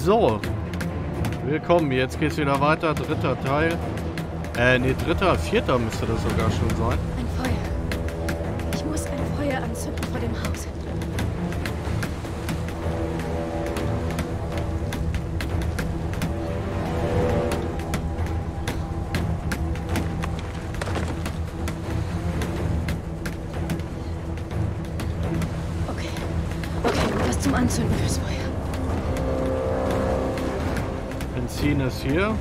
So. Willkommen, jetzt geht's wieder weiter. Dritter Teil. Vierter müsste das sogar schon sein. Ein Feuer. Ich muss ein Feuer anzünden vor dem Haus. Okay, was zum Anzünden fürs Feuer. Benzin ist hier.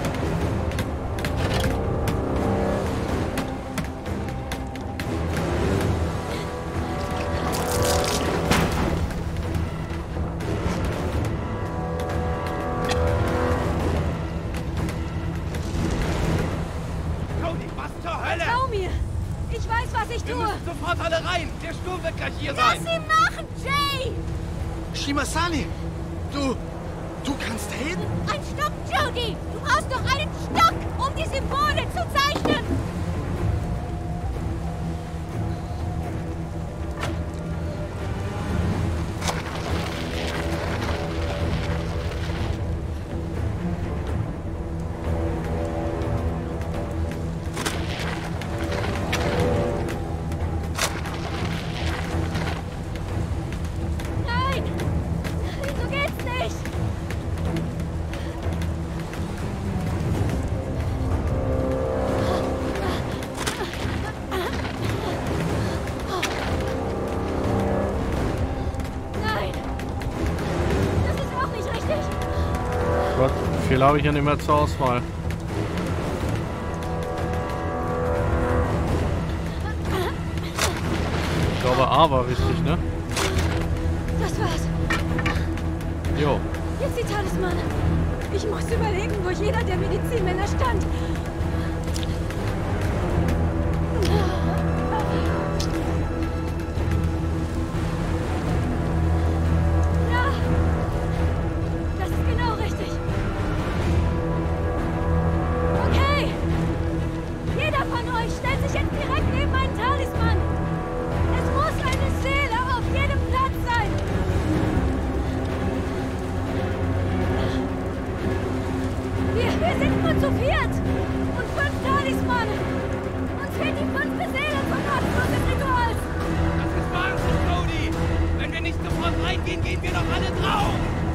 Sofort alle rein! Der Sturm wird gleich hier sein! Lass ihn machen, Jay! Shimasani! Du kannst reden? Ein Stock, Jody! Du brauchst doch einen Stock, um die Symbole zu zeichnen! Viel habe ich ja nicht mehr zur Auswahl. Ich glaube A war richtig, ne? Das war's. Jo. Jetzt die Talismane. Ich muss überlegen, wo jeder der Medizinmänner stand. Gehen wir doch alle drauf!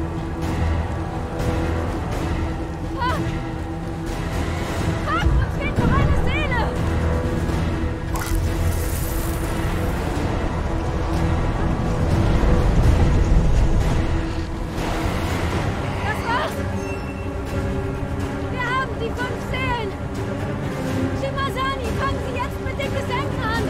Fuck, uns fehlt noch eine Seele! Das war's! Wir haben die 5 Seelen! Shimasani, fangen Sie jetzt mit den Gesängen an!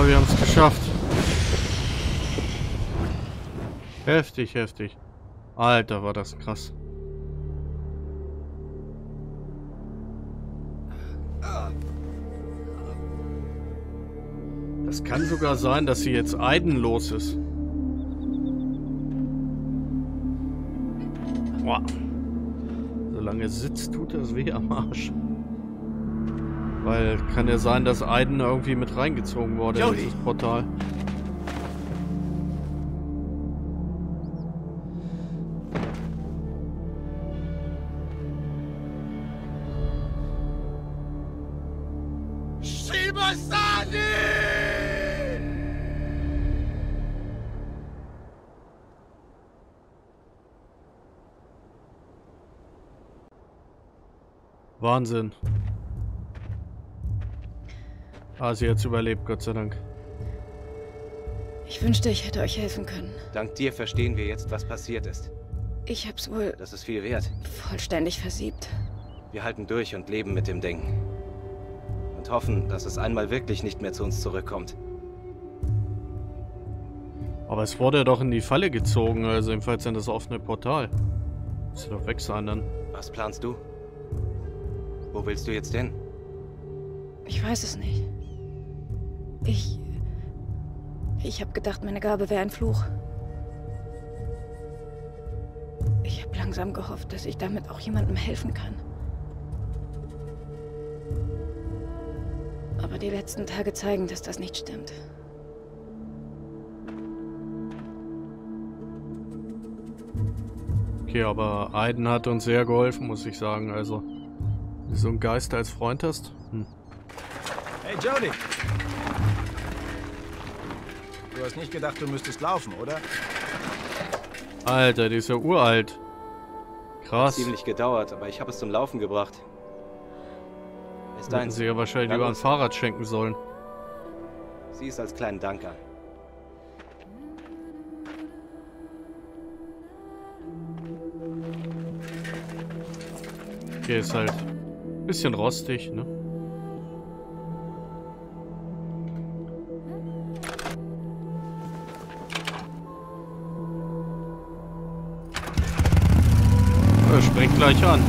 Ah, wir haben es geschafft. Heftig, heftig. Alter, war das krass. Es kann sogar sein, dass sie jetzt Aiden los ist. Boah. Solange es sitzt, tut das weh am Arsch. Weil kann ja sein, dass Aiden irgendwie mit reingezogen wurde in dieses Portal. Wahnsinn. Ah, sie hat's überlebt, Gott sei Dank. Ich wünschte, ich hätte euch helfen können. Dank dir verstehen wir jetzt, was passiert ist. Ich hab's wohl Das ist viel wert. vollständig versiebt. Wir halten durch und leben mit dem Ding. Und hoffen, dass es einmal wirklich nicht mehr zu uns zurückkommt. Aber es wurde doch in die Falle gezogen, also jedenfalls in das offene Portal. Muss doch weg sein dann. Was planst du? Wo willst du jetzt hin? Ich weiß es nicht. Ich habe gedacht, meine Gabe wäre ein Fluch. Ich habe langsam gehofft, dass ich damit auch jemandem helfen kann. Aber die letzten Tage zeigen, dass das nicht stimmt. Okay, aber Aiden hat uns sehr geholfen, muss ich sagen. Also, wenn du so einen Geist als Freund hast. Hey Jody! Du hast nicht gedacht, du müsstest laufen, oder? Alter, die ist ja uralt. Krass. Ziemlich gedauert, aber ich habe es zum Laufen gebracht. Ist Hätten sie ja wahrscheinlich lieber ein Fahrrad schenken sollen. Sie ist als kleinen Dank an. Okay, ist halt ein bisschen rostig, ne? Er springt gleich an.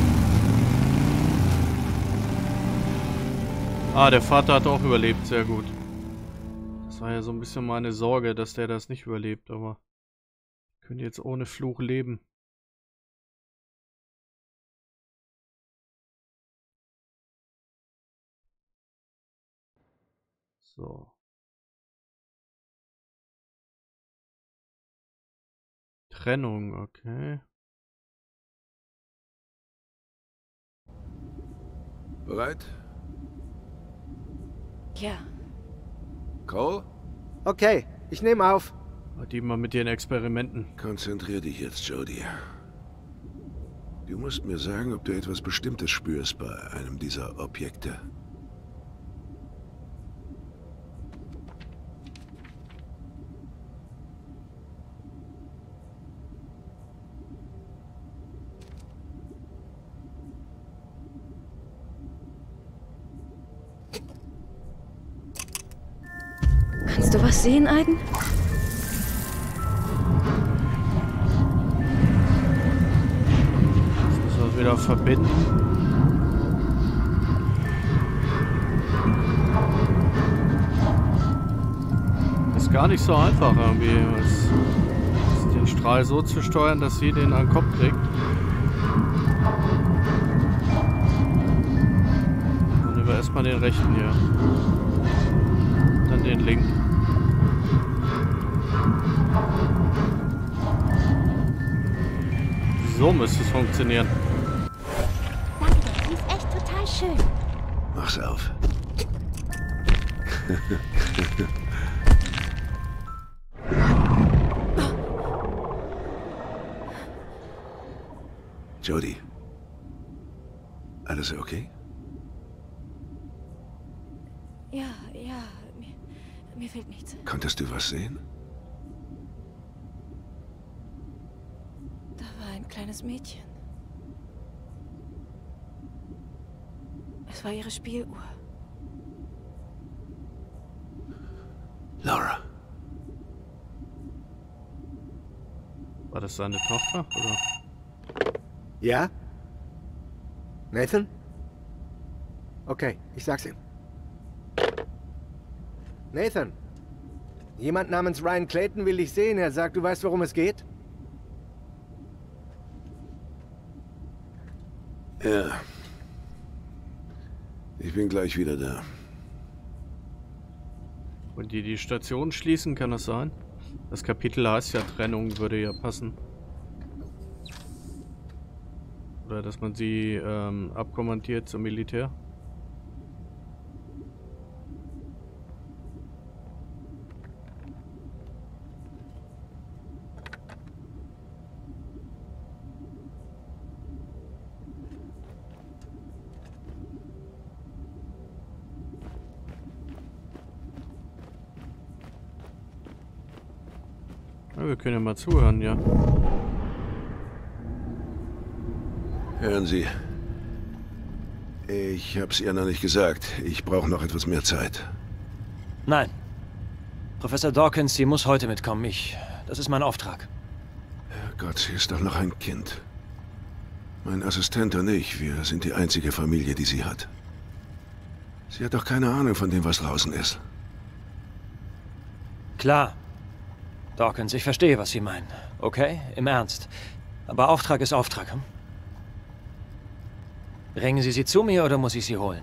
Ah, der Vater hat auch überlebt, sehr gut. Das war ja so ein bisschen meine Sorge, dass der das nicht überlebt, aber können jetzt ohne Fluch leben. So. Trennung, okay. Bereit? Ja. Cole? Okay, ich nehme auf. Die mal mit ihren Experimenten. Konzentrier dich jetzt, Jody. Du musst mir sagen, ob du etwas Bestimmtes spürst bei einem dieser Objekte. Kannst du was sehen, Aiden? Das müssen wir wieder verbinden. Ist gar nicht so einfach irgendwie, den Strahl so zu steuern, dass sie den an den Kopf kriegt. Dann nehmen wir erstmal den rechten hier. Dann den linken. So müsste es funktionieren. Danke, die ist echt total schön. Mach's auf. Jody. Alles okay? Ja, mir fehlt nichts. Konntest du was sehen? Da war ein kleines Mädchen. Es war ihre Spieluhr. das seine Tochter, oder? Ja? Nathan? Okay, ich sag's ihm. Nathan, jemand namens Ryan Clayton will dich sehen. Er sagt, du weißt, worum es geht? Ja. Ich bin gleich wieder da. Und die Station schließen, kann das sein? Das Kapitel heißt ja Trennung, würde ja passen. Oder dass man sie abkommandiert zum Militär. Ja, wir können ja mal zuhören, ja. Hören Sie. Ich hab's ihr noch nicht gesagt. Ich brauche noch etwas mehr Zeit. Nein. Professor Dawkins, sie muss heute mitkommen. Das ist mein Auftrag. Herrgott, sie ist doch noch ein Kind. Mein Assistent und ich, wir sind die einzige Familie, die sie hat. Sie hat doch keine Ahnung von dem, was draußen ist. Klar. Dawkins, ich verstehe, was Sie meinen. Okay? Im Ernst. Aber Auftrag ist Auftrag, hm? Bringen Sie sie zu mir oder muss ich sie holen?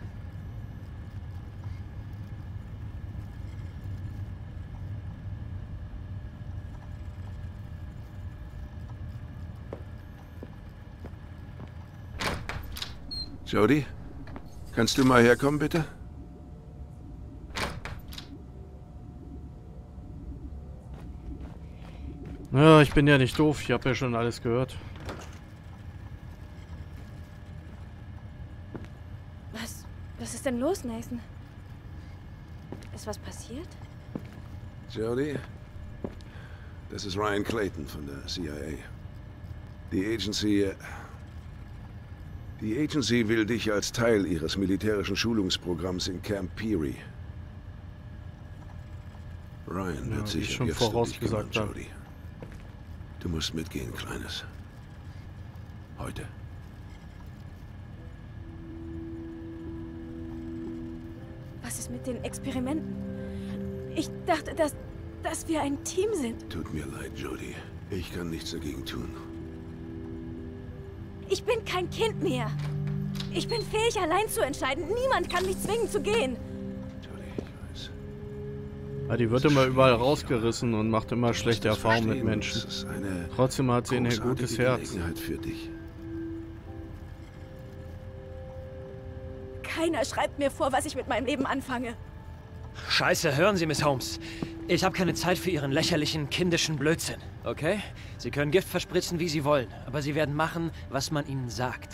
Jodie, kannst du mal herkommen, bitte? Ja, ich bin ja nicht doof. Ich habe ja schon alles gehört. Was ist denn los, Nathan? Ist was passiert? Jodie, das ist Ryan Clayton von der CIA. Die Agency will dich als Teil ihres militärischen Schulungsprogramms in Camp Peary. Ryan wird sich schon jetzt um dich vorausgesagt kümmern, Jodie. Du musst mitgehen, Kleines. Heute. Was ist mit den Experimenten? Ich dachte, dass wir ein Team sind. Tut mir leid, Jodie. Ich kann nichts dagegen tun. Ich bin kein Kind mehr. Ich bin fähig, allein zu entscheiden. Niemand kann mich zwingen zu gehen. Jodie, ich weiß. Ja, die wird immer überall rausgerissen und macht immer schlechte Erfahrungen mit Menschen. Trotzdem hat sie ein gutes Herz. Für dich. Keiner schreibt mir vor, was ich mit meinem Leben anfange. Scheiße, hören Sie, Miss Holmes. Ich habe keine Zeit für Ihren lächerlichen, kindischen Blödsinn, okay? Sie können Gift verspritzen, wie Sie wollen, aber Sie werden machen, was man Ihnen sagt.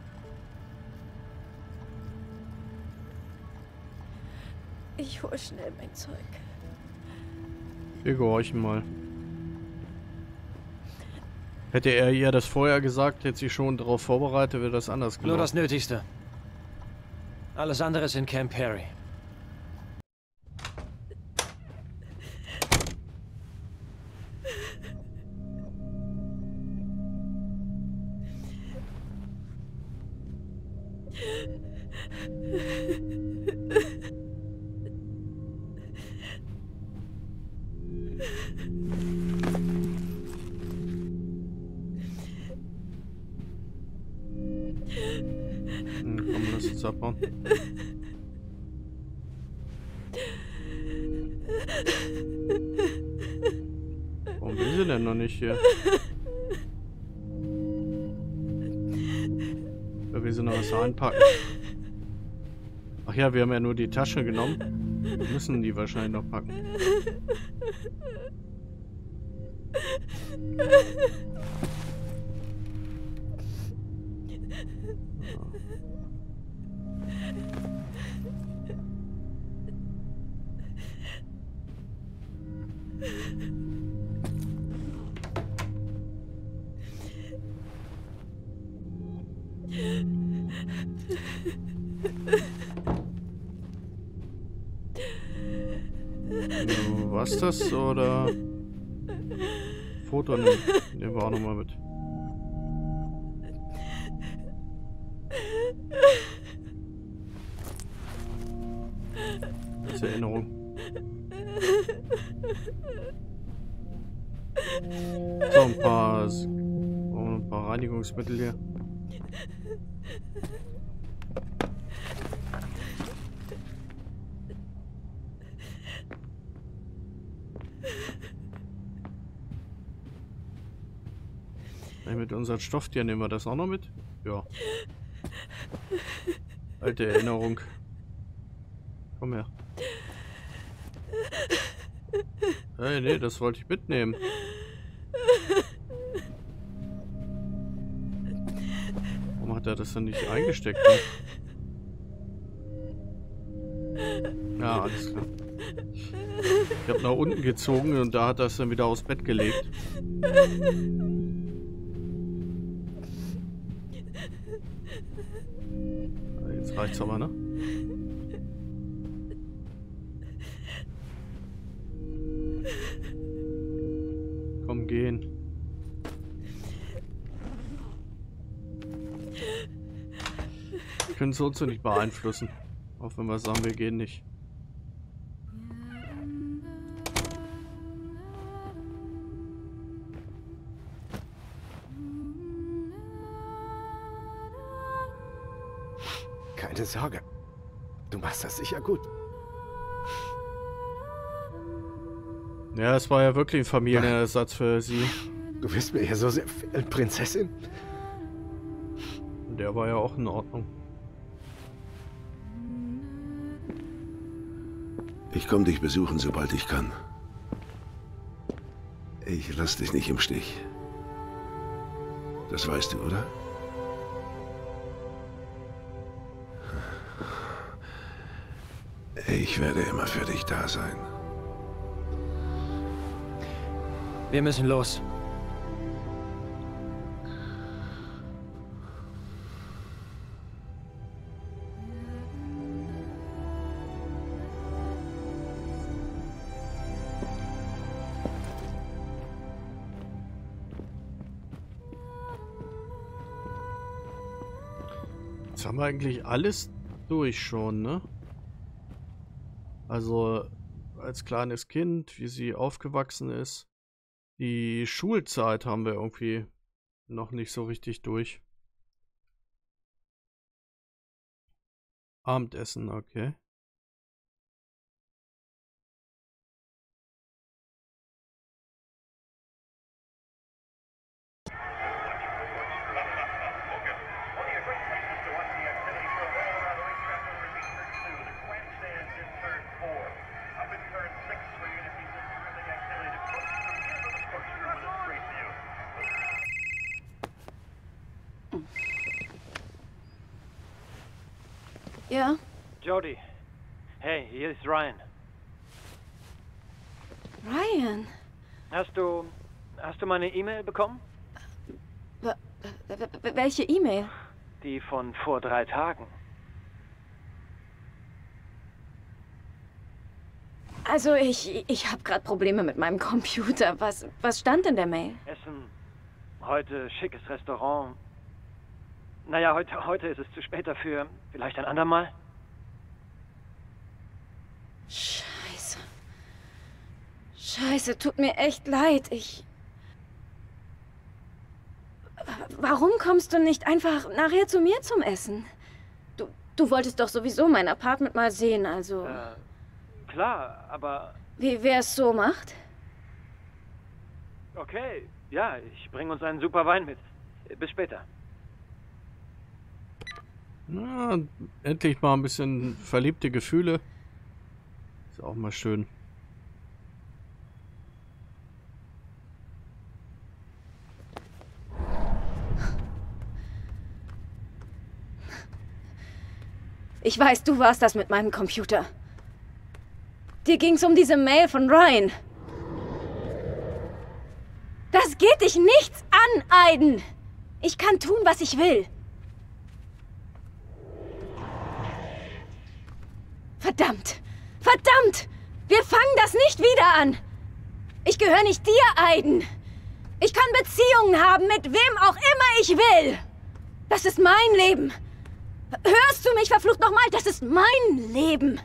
Ich hole schnell mein Zeug. Wir gehorchen mal. Hätte er ihr das vorher gesagt, hätte sie schon darauf vorbereitet, wäre das anders gelaufen. Nur das Nötigste. Alles andere ist in Camp Peary. Komm, lass uns abbauen. Warum will sie denn noch nicht hier? Da will sie noch was einpacken. Ach ja, wir haben ja nur die Tasche genommen. Wir müssen die wahrscheinlich noch packen. War's das oder Foto nehmen wir auch nochmal mit. Als Erinnerung. So, ein paar Reinigungsmittel hier. Mit unseren Stofftieren nehmen wir das auch noch mit? Ja. Alte Erinnerung. Komm her. Hey, nee, das wollte ich mitnehmen. Warum hat er das denn nicht eingesteckt? Ne? Ja, alles klar. Ich habe nach unten gezogen und da hat er es dann wieder aufs Bett gelegt. Jetzt reicht's aber, ne? Komm, gehen. Wir können es uns so nicht beeinflussen. Auch wenn wir sagen, wir gehen nicht. Keine Sorge. Du machst das sicher gut. Ja, es war ja wirklich ein Familienersatz für sie. Du wirst mir ja so sehr viel, Prinzessin. Der war ja auch in Ordnung. Ich komme dich besuchen, sobald ich kann. Ich lass dich nicht im Stich. Das weißt du, oder? Ich werde immer für dich da sein. Wir müssen los. Jetzt haben wir eigentlich alles durch schon, ne? Also als kleines Kind, wie sie aufgewachsen ist. Die Schulzeit haben wir irgendwie noch nicht so richtig durch. Abendessen, okay. Ja? Jodie. Hey, hier ist Ryan. Ryan? Hast du meine E-Mail bekommen? Welche E-Mail? Die von vor 3 Tagen. Also ich habe gerade Probleme mit meinem Computer. Was stand in der Mail? Essen. Heute schickes Restaurant. Naja, heute ist es zu spät dafür. Vielleicht ein andermal? Scheiße. Scheiße, tut mir echt leid. Warum kommst du nicht einfach nachher zu mir zum Essen? Du wolltest doch sowieso mein Apartment mal sehen, also... Klar, aber... Wie wer es so macht? Okay, ja, ich bringe uns einen super Wein mit. Bis später. Na, endlich mal ein bisschen verliebte Gefühle. Ist auch mal schön. Ich weiß, du warst das mit meinem Computer. Dir ging's um diese Mail von Ryan. Das geht dich nichts an, Aiden. Ich kann tun, was ich will. Verdammt! Verdammt! Wir fangen das nicht wieder an! Ich gehöre nicht dir, Aiden! Ich kann Beziehungen haben, mit wem auch immer ich will. Das ist mein Leben. Hörst du mich, verflucht nochmal? Das ist mein Leben.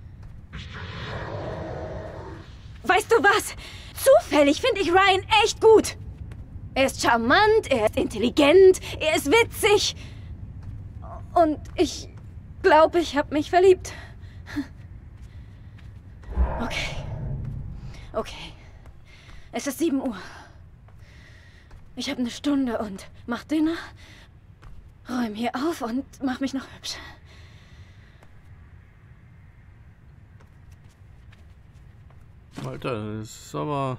Weißt du was? Zufällig finde ich Ryan echt gut. Er ist charmant, er ist intelligent, er ist witzig. Und ich glaube, ich habe mich verliebt. Okay. Es ist 7 Uhr. Ich habe eine Stunde und mach Dinner, räum hier auf und mach mich noch hübsch. Alter, das ist aber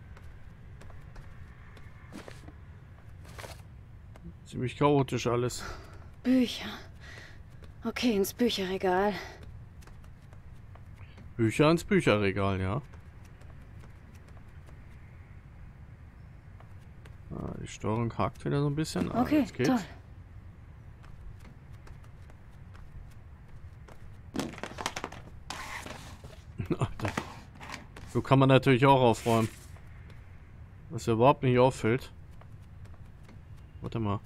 ziemlich chaotisch alles. Bücher. Okay, ins Bücherregal. Bücher ins Bücherregal, ja. Ah, die Steuerung hakt wieder so ein bisschen. Ah, Okay, jetzt geht's. toll. Alter. So kann man natürlich auch aufräumen. Was ja überhaupt nicht auffällt. Warte mal.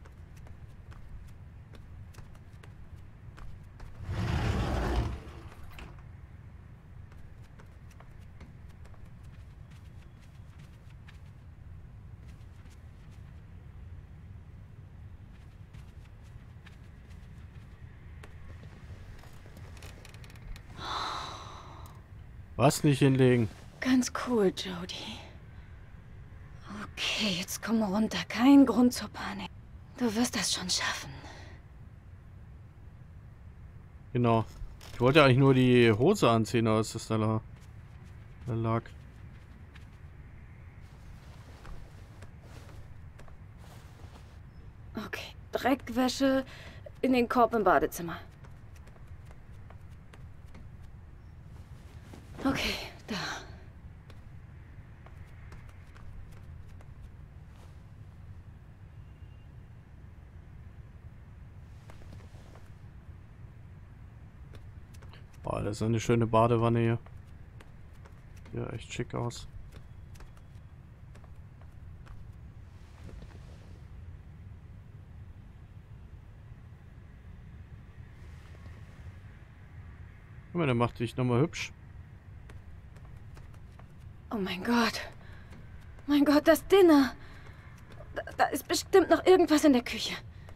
Was nicht hinlegen? Ganz cool, Jodie. Okay, jetzt komm runter. Kein Grund zur Panik. Du wirst das schon schaffen. Genau. Ich wollte eigentlich nur die Hose anziehen, als das da lag. Okay, Dreckwäsche in den Korb im Badezimmer. Okay, da. Oh, das ist eine schöne Badewanne hier. Ja, echt schick aus. Guck mal, der macht dich nochmal hübsch. Oh mein Gott. Mein Gott, das Dinner. Da ist bestimmt noch irgendwas in der Küche.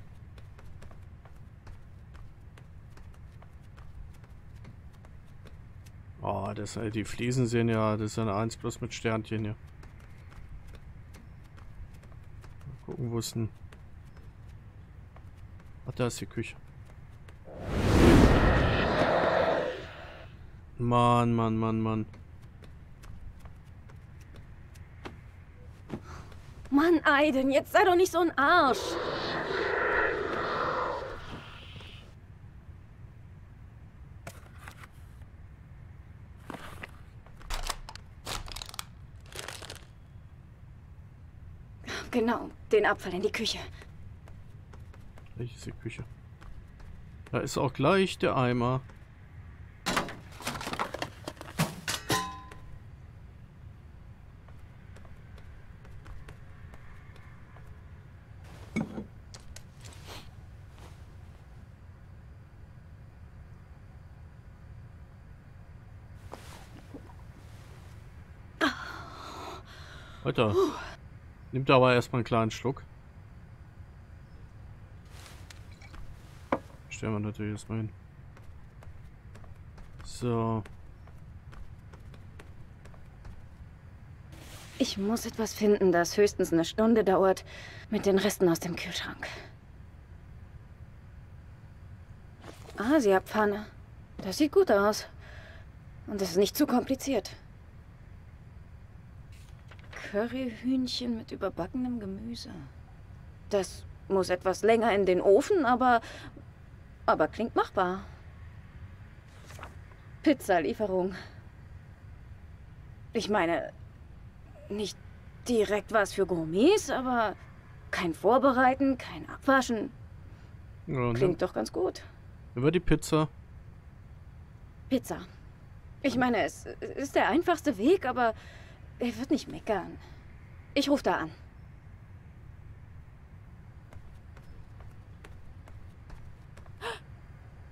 Oh, die Fliesen sehen ja, das ist eine 1 plus mit Sternchen hier. Mal gucken, wo ist denn... Ach, da ist die Küche. Mann. Mann, Aiden, jetzt sei doch nicht so ein Arsch. Genau, den Abfall in die Küche. Gleich ist die Küche. Da ist auch gleich der Eimer. Alter. Nimmt aber erstmal einen kleinen Schluck. Stellen wir natürlich erstmal hin. So. Ich muss etwas finden, das höchstens eine Stunde dauert, mit den Resten aus dem Kühlschrank. Asiapfanne. Das sieht gut aus. Und es ist nicht zu kompliziert. Curryhühnchen mit überbackenem Gemüse. Das muss etwas länger in den Ofen, aber klingt machbar. Pizzalieferung. Ich meine, nicht direkt was für Gourmets, aber kein Vorbereiten, kein Abwaschen. Ja, Klingt doch ganz gut. Über die Pizza. Pizza. Ich meine, es ist der einfachste Weg, aber er wird nicht meckern. Ich rufe da an.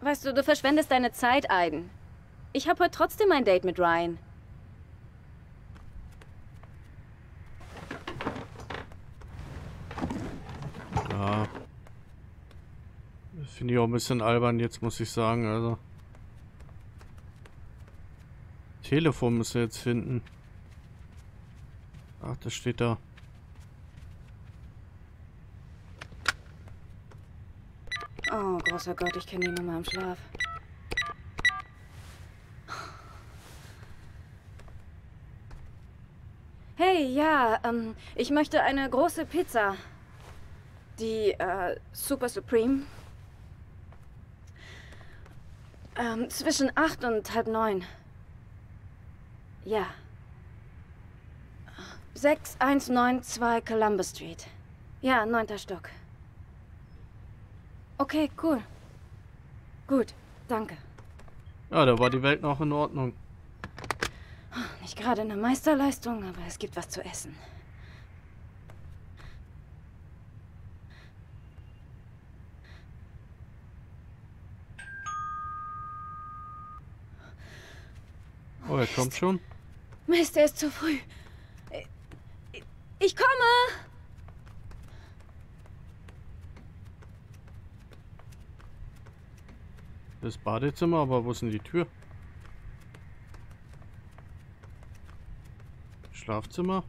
Weißt du, du verschwendest deine Zeit, Aiden. Ich habe heute trotzdem ein Date mit Ryan. Ja. Das finde ich auch ein bisschen albern jetzt, muss ich sagen, also. Telefon müssen wir jetzt finden. Ach, das steht da. Oh, großer Gott, ich kenne die Nummer im Schlaf. Hey, ja, ich möchte eine große Pizza. Die, Super Supreme. Zwischen 8 und halb 9. Ja. 6192 Columbus Street. Ja, 9. Stock. Okay, cool. Gut, danke. Ja, da war die Welt noch in Ordnung. Nicht gerade eine Meisterleistung, aber es gibt was zu essen. Oh, er kommt schon. Mist, er ist zu früh. Ich komme! Das Badezimmer, aber wo ist denn die Tür? Schlafzimmer?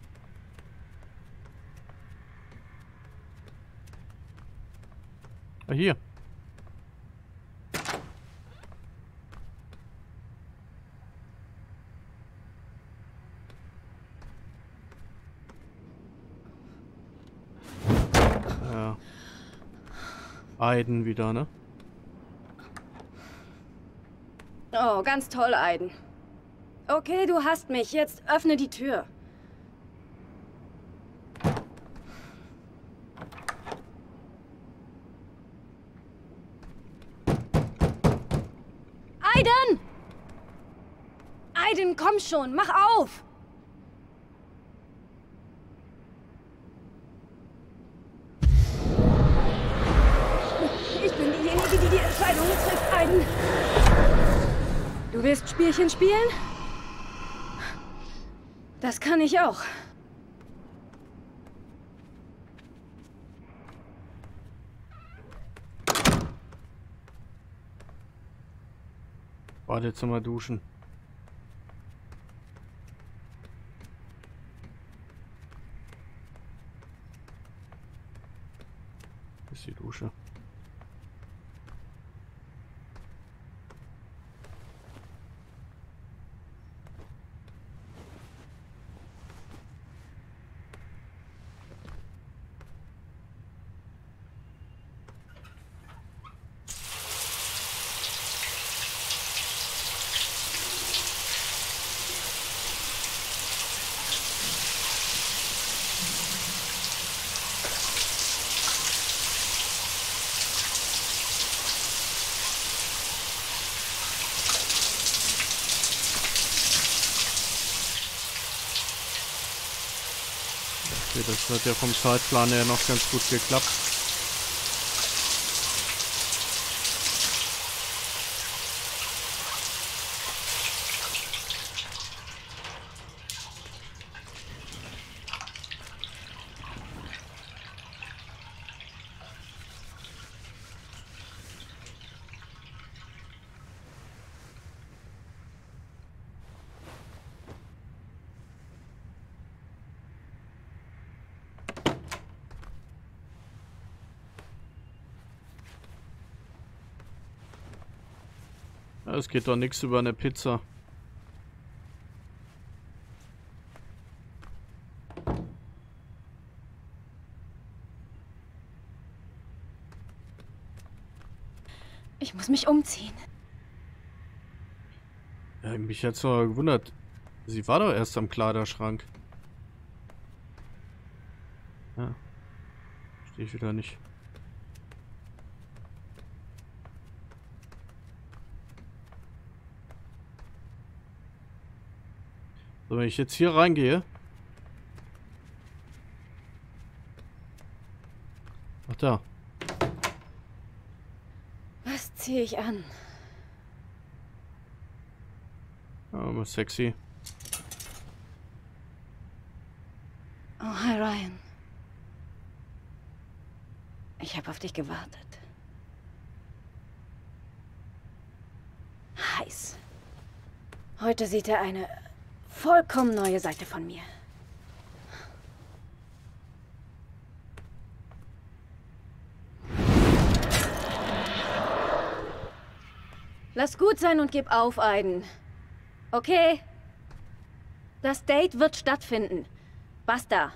Ah, hier. Ja. Aiden wieder, ne? Oh, ganz toll, Aiden. Okay, du hast mich. Jetzt öffne die Tür. Aiden! Aiden, komm schon, mach auf! Ich bin diejenige, die die Entscheidungen trifft, Aiden. Du willst Spielchen spielen? Das kann ich auch. Badezimmer duschen. Das ist die Dusche. Okay, das hat ja vom Zeitplan her noch ganz gut geklappt. Es geht doch nichts über eine Pizza. Ich muss mich umziehen. Ja, mich hat's noch gewundert. Sie war doch erst am Kleiderschrank. Ja. Verstehe ich wieder nicht. So, wenn ich jetzt hier reingehe. Ach da. Was ziehe ich an? Ja, aber sexy. Oh, hi Ryan. Ich habe auf dich gewartet. Heiß. Heute sieht er eine vollkommen neue Seite von mir. Lass gut sein und gib auf, Aiden. Okay? Das Date wird stattfinden. Basta.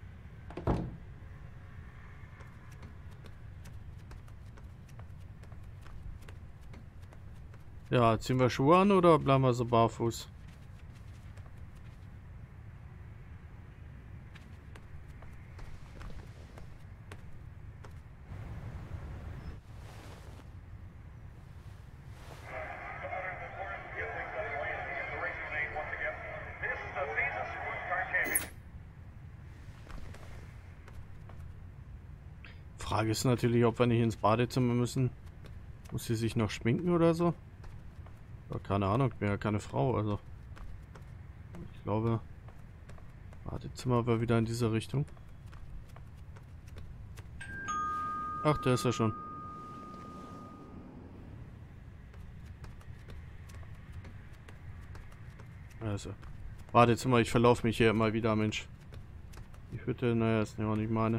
Ja, ziehen wir Schuhe an oder bleiben wir so barfuß? Frage ist natürlich, ob wir nicht ins Badezimmer müssen. Muss sie sich noch schminken oder so? Ja, keine Ahnung, ich bin ja keine Frau, also. Ich glaube, Badezimmer war wieder in dieser Richtung. Ach, der ist ja schon. Also, Badezimmer, ich verlaufe mich hier immer wieder, Mensch. Die Hütte, naja, ist ja auch nicht meine.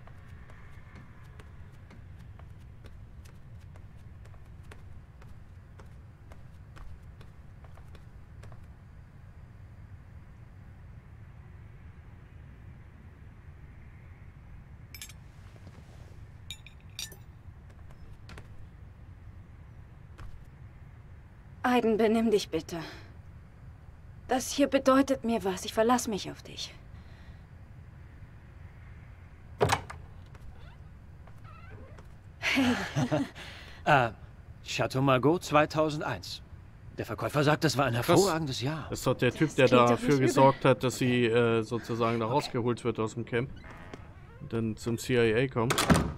Aiden, benimm dich bitte. Das hier bedeutet mir was. Ich verlasse mich auf dich. Hey. Chateau Margaux 2001. Der Verkäufer sagt, das war ein hervorragendes Jahr. Das ist doch der Typ, der dafür gesorgt hat, dass sie sozusagen da rausgeholt wird aus dem Camp. Und dann zum CIA kommt.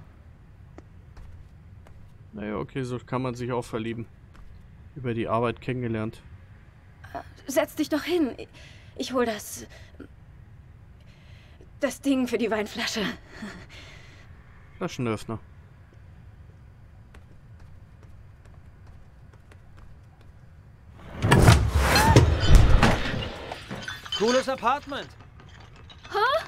Naja, okay, so kann man sich auch verlieben. Über die Arbeit kennengelernt. Setz dich doch hin. Ich hol das Ding für die Weinflasche. Flaschenöffner. Cooles Apartment. Huh?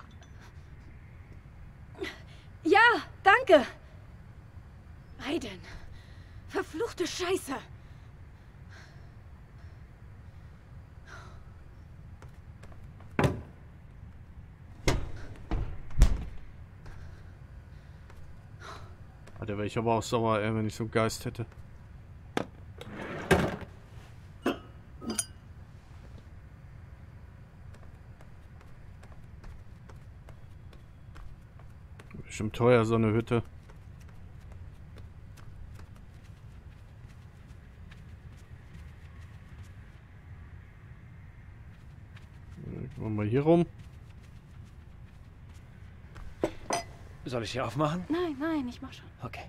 Ja, danke. Aiden. Verfluchte Scheiße. Da wäre ich aber auch sauer, wenn ich so einen Geist hätte. Bestimmt teuer, so eine Hütte. Gehen wir mal hier rum. Soll ich hier aufmachen? Nein, nein, ich mach schon. Okay.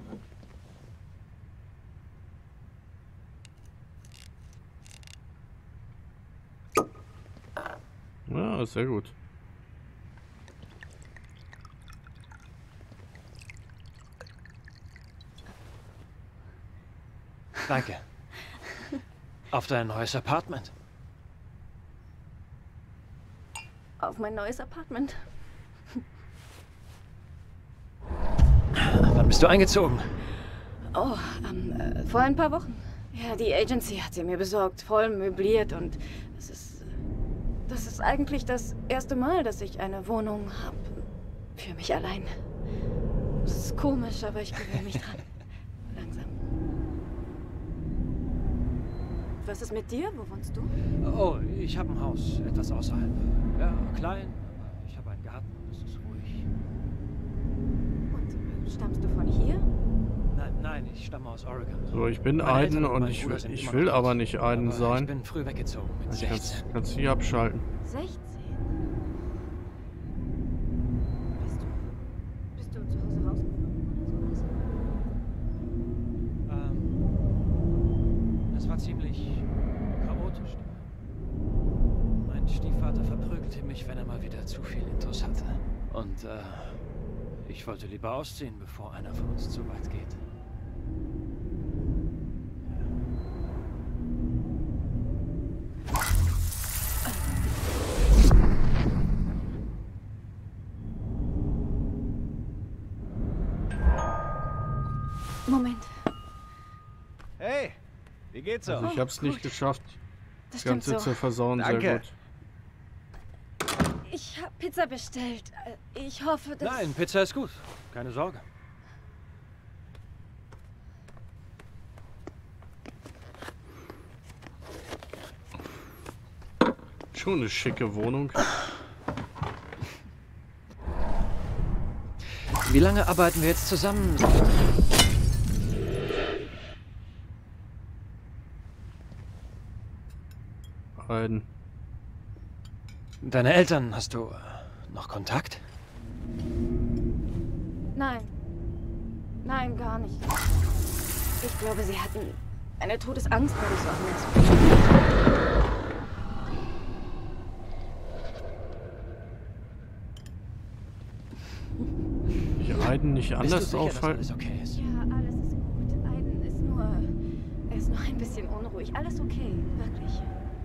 Ja, sehr gut. Danke. Auf dein neues Apartment. Auf mein neues Apartment. Wann bist du eingezogen? Oh, vor ein paar Wochen. Ja, die Agency hat sie mir besorgt, voll möbliert und das ist eigentlich das erste Mal, dass ich eine Wohnung habe. Für mich allein. Das ist komisch, aber ich gewöhne mich dran. Langsam. Was ist mit dir? Wo wohnst du? Oh, ich habe ein Haus, etwas außerhalb. Ja, klein, aber ich habe einen Garten und es ist ruhig. Und stammst du von hier? Nein, ich stamme aus Oregon. So, ich bin Aiden und ich will aber nicht Aiden sein. Ich bin früh weggezogen mit 16. Kannst du hier abschalten. 16? Bist du zu Hause rausgeflogen oder sowas? Das war ziemlich chaotisch. Mein Stiefvater verprügelte mich, wenn er mal wieder zu viel Intus hatte. Und, ich wollte lieber ausziehen, bevor einer von uns zu weit geht. Moment. Hey, wie geht's so? Also ich hab's nicht geschafft, Das das Ganze stimmt so. zu versauen. Sehr Danke. gut. Ich habe Pizza bestellt. Ich hoffe, dass... Nein, Pizza ist gut. Keine Sorge. Schon eine schicke Wohnung. Wie lange arbeiten wir jetzt zusammen? Aiden. Deine Eltern, hast du noch Kontakt? Nein. Nein, gar nicht. Ich glaube, sie hatten eine Todesangst, weil ich so anders bin. Aiden nicht anders aufhalten? Alles okay ist? Ja, alles ist gut. Aiden ist nur... Er ist nur ein bisschen unruhig. Alles okay, wirklich.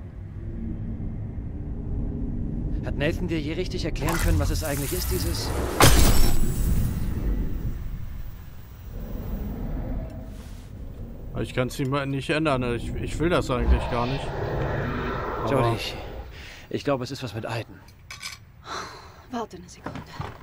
Hat Nathan dir je richtig erklären können, was es eigentlich ist, dieses... Ich kann es ihm nicht ändern. Ich will das eigentlich gar nicht. Jodie, ich glaube, es ist was mit Aiden. Warte eine Sekunde.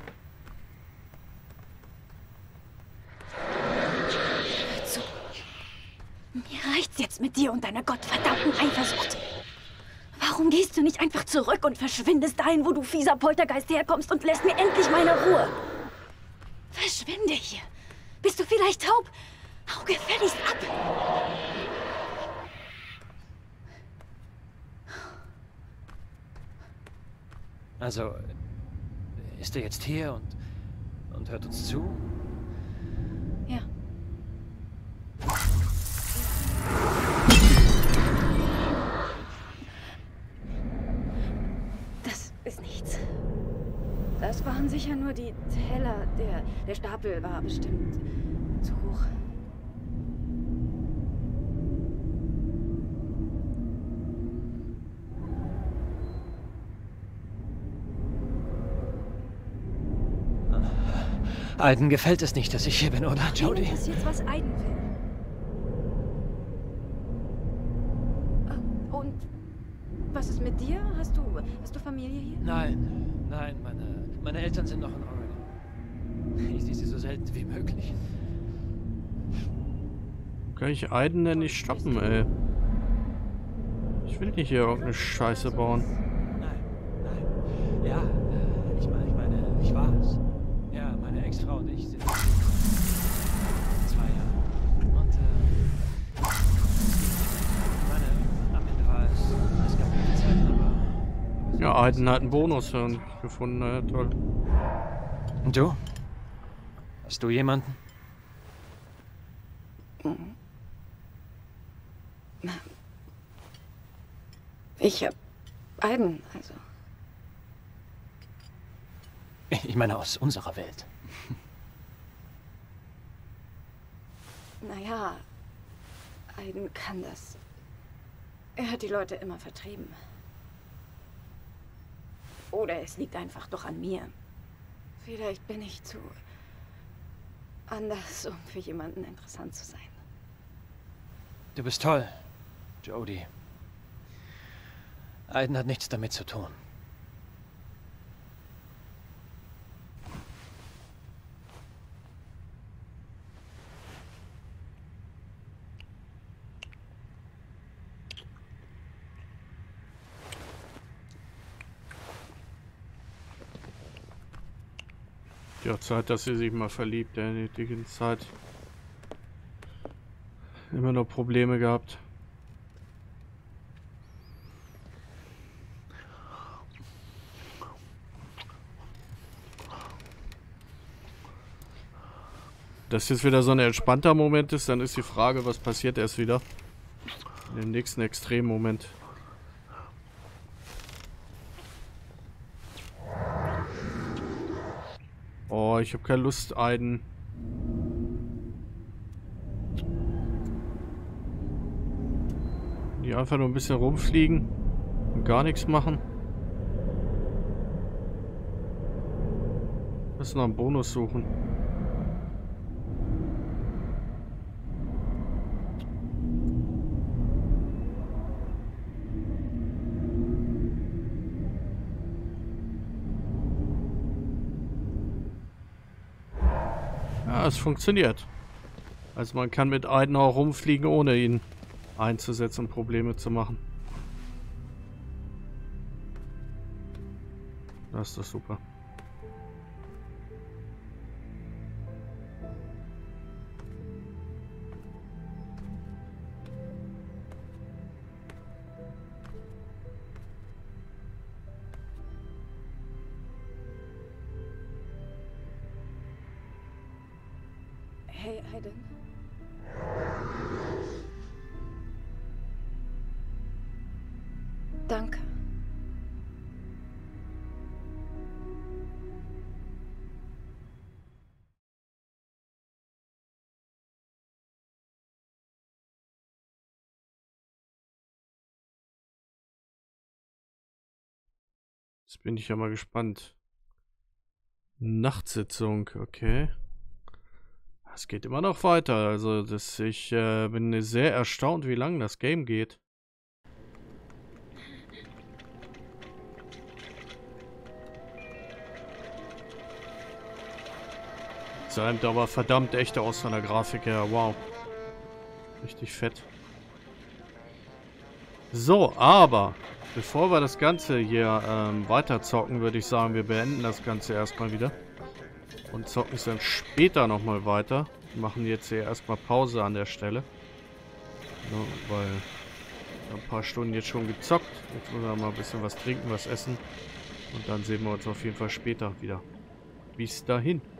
Hör zu. Mir reicht's jetzt mit dir und deiner gottverdammten Eifersucht. Warum gehst du nicht einfach zurück und verschwindest dahin, wo du fieser Poltergeist herkommst und lässt mir endlich meine Ruhe? Verschwinde hier. Bist du vielleicht taub? Hau gefälligst ab. Also, ist er jetzt hier und hört uns zu? Ja. Das ist nichts. Das waren sicher nur die Teller. Der Stapel war bestimmt zu hoch. Aiden gefällt es nicht, dass ich hier bin, oder, Jodie? Wen interessiert, was Aiden will? Und was ist mit dir? Hast du Familie hier? Nein, meine Eltern sind noch in Oregon. Ich sehe sie so selten wie möglich. Kann ich Aiden denn nicht stoppen, ey? Ich will nicht hier irgendeine Scheiße bauen. Nein. Ja, ich war es. Ja, meine Ex-Frau und ich sind 2 Jahre. Und, am Ende war es gab gute Zeiten, aber... Ja, Aiden hat einen Bonus gefunden, ja, toll. Und du? Hast du jemanden? Ich hab Aiden, also. Ich meine, aus unserer Welt. Naja, Aiden kann das. Er hat die Leute immer vertrieben. Oder es liegt einfach doch an mir. Vielleicht bin ich zu anders, um für jemanden interessant zu sein. Du bist toll, Jodie. Aiden hat nichts damit zu tun. Ja, Zeit, dass sie sich mal verliebt, die ganze Zeit. Immer noch Probleme gehabt. Dass jetzt wieder so ein entspannter Moment ist, dann ist die Frage, was passiert erst wieder. In dem nächsten Extremmoment. Oh, ich habe keine Lust, Aiden. Die einfach nur ein bisschen rumfliegen und gar nichts machen. Müssen noch einen Bonus suchen. Ja, es funktioniert. Also man kann mit Aiden auch rumfliegen, ohne ihn einzusetzen und Probleme zu machen. Das ist doch super. Hey, Aiden. Danke. Jetzt bin ich ja mal gespannt. Nachtsitzung, okay. Es geht immer noch weiter. Also ich bin sehr erstaunt, wie lang das Game geht. Sieht aber verdammt echt aus von der Grafik her. Wow. Richtig fett. So, aber bevor wir das Ganze hier weiter zocken, würde ich sagen, wir beenden das Ganze erstmal wieder. Und zocken es dann später nochmal weiter. Wir machen jetzt hier erstmal Pause an der Stelle. Ja, weil ein paar Stunden jetzt schon gezockt. Jetzt müssen wir mal ein bisschen was trinken, was essen. Und dann sehen wir uns auf jeden Fall später wieder. Bis dahin.